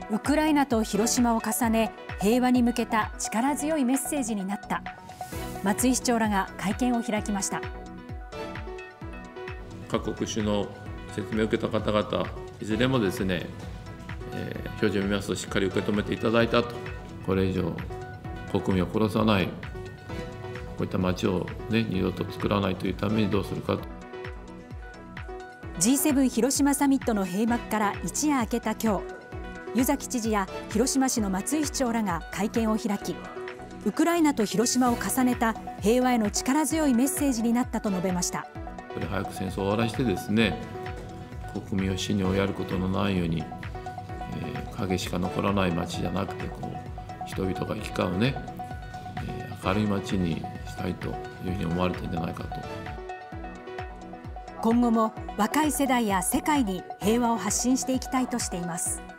ウクライナと広島を重ね、平和に向けた力強いメッセージになった。松井市長らが会見を開きました。 各国首脳説明を受けた方々、いずれもですね、表示を見ますとしっかり受け止めていただいたと、これ以上国民を殺さない、こういった街を、二度と作らないというためにどうするかと。 G7 広島サミットの閉幕から一夜明けた今日、湯崎知事や広島市の松井市長らが会見を開き、ウクライナと広島を重ねた平和への力強いメッセージになったと述べました。 早く戦争を終わらせてですね、国民を死に追いやることのないように、影しか残らない街じゃなくて、人々が行き交う明るい街にしたいというふうに思われているんじゃないかと。 今後も若い世代や世界に平和を発信していきたいとしています。